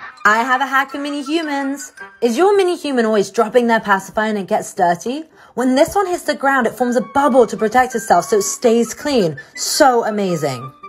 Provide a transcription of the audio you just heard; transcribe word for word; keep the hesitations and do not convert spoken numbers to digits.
I have a hack for mini-humans. Is your mini-human always dropping their pacifier and it gets dirty? When this one hits the ground, it forms a bubble to protect itself so it stays clean. So amazing.